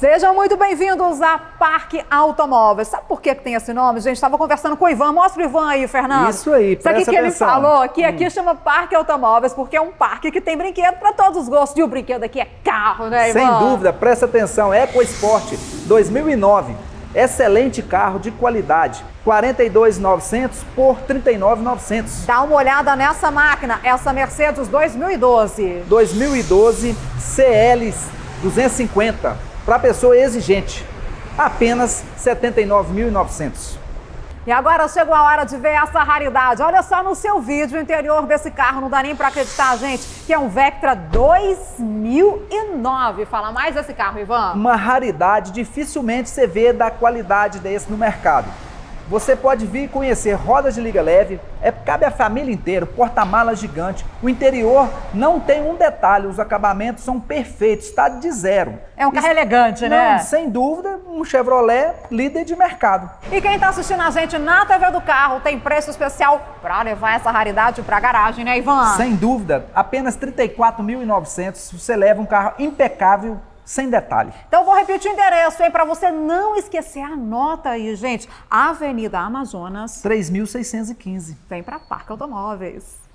Sejam muito bem-vindos a Parque Automóveis. Sabe por que tem esse nome, gente? Estava conversando com o Ivan. Mostra o Ivan aí, Fernando. Isso aí, presta atenção. Sabe o que ele falou? Que aqui chama Parque Automóveis porque é um parque que tem brinquedo para todos os gostos. E o brinquedo aqui é carro, né, Ivan? Sem dúvida, presta atenção. EcoSport 2009. Excelente carro de qualidade. 42.900 por 39.900. Dá uma olhada nessa máquina, essa Mercedes 2012. 2012 CL 250. Para pessoa exigente, apenas 79.900. E agora chegou a hora de ver essa raridade. Olha só no seu vídeo o interior desse carro, não dá nem para acreditar, gente, que é um Vectra 2009. Fala mais desse carro, Ivan. Uma raridade, dificilmente você vê da qualidade desse no mercado. Você pode vir conhecer rodas de liga leve, cabe a família inteira, porta-malas gigante. O interior não tem um detalhe, os acabamentos são perfeitos, está de zero. É um carro elegante, né? Não, sem dúvida, um Chevrolet líder de mercado. E quem está assistindo a gente na TV do carro tem preço especial para levar essa raridade para a garagem, né, Ivan? Sem dúvida, apenas R$ 34.900 você leva um carro impecável, sem detalhe. Então vou repetir o endereço, hein, para você não esquecer. Anota aí, gente. Avenida Amazonas 3.615. Vem para Parque Automóveis.